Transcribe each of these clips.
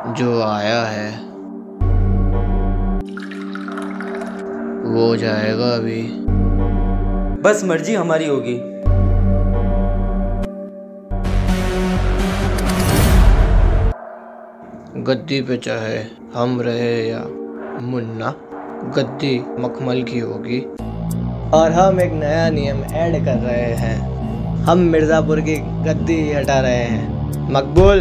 जो आया है वो जाएगा अभी। बस मर्जी हमारी होगी। गद्दी पे चाहे हम रहे या मुन्ना, गद्दी मखमल की होगी। और हम एक नया नियम ऐड कर रहे हैं, हम मिर्ज़ापुर की गद्दी हटा रहे हैं। मकबूल।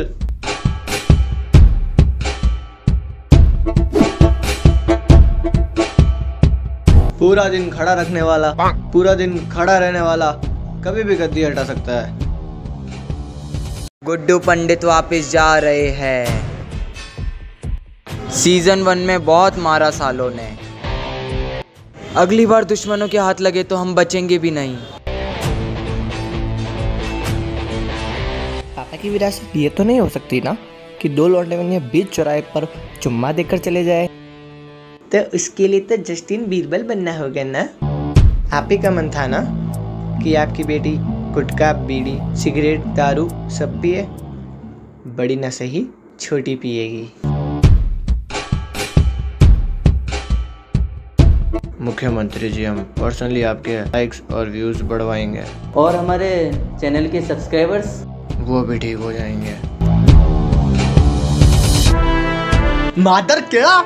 पूरा दिन खड़ा रखने वाला, पूरा दिन खड़ा रहने वाला कभी भी गद्दी हटा सकता है। गुड्डू पंडित वापस जा रहे हैं। सीजन 1 में बहुत मारा सालों ने, अगली बार दुश्मनों के हाथ लगे तो हम बचेंगे भी नहीं। पापा की विरासत ये तो नहीं हो सकती ना कि 2 लौंडे बनिए बीच चौराहे पर चुम्मा देकर चले जाए। तो उसके लिए तो जस्टिन बीरबल बनना होगा ना। आप ही का मन था ना कि आपकी बेटी गुटखा, बीड़ी, सिगरेट, दारू सब पिए, बड़ी ना सही छोटी पिएगी। मुख्यमंत्री जी, हम पर्सनली आपके लाइक्स और व्यूज बढ़वाएंगे और हमारे चैनल के सब्सक्राइबर्स वो भी ठीक हो जाएंगे। मादर क्या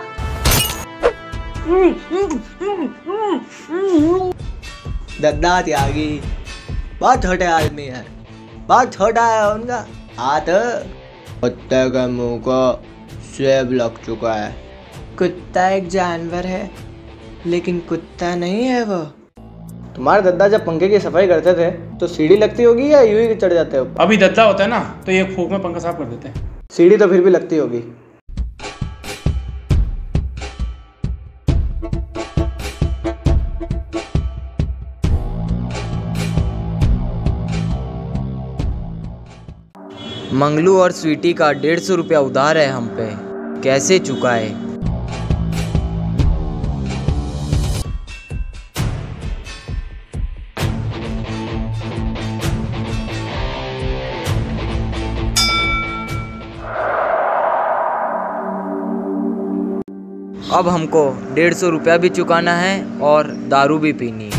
दद्दा त्यागी बहुत छोटे आदमी है, बहुत छोटा है उनका हाथ। कुत्ते के मुंह को सेब लग चुका है। कुत्ता एक जानवर है लेकिन कुत्ता नहीं है वो। तुम्हारे दद्दा जब पंखे की सफाई करते थे तो सीढ़ी लगती होगी या यूं ही चढ़ जाते हो? अभी दद्दा होता है ना तो एक फूंक में पंखा साफ कर देते हैं। सीढ़ी तो फिर भी लगती होगी। मंगलू और स्वीटी का 150 रुपया उधार है हम पे, कैसे चुकाए? अब हमको 150 रुपया भी चुकाना है और दारू भी पीनी है।